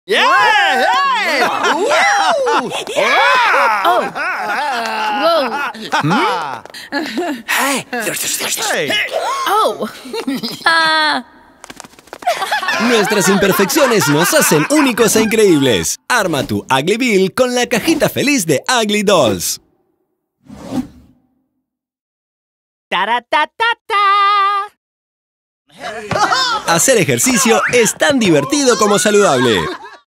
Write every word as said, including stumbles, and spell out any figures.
Yeah! Hey! Oh. Whoa. Hey, there's, there's, there's, Hey. Oh. Ah. Nuestras imperfecciones nos hacen únicos e increíbles. Arma tu Ugly Bill con la cajita feliz de Ugly Dolls. ¡Taratatata! Hacer ejercicio es tan divertido como saludable.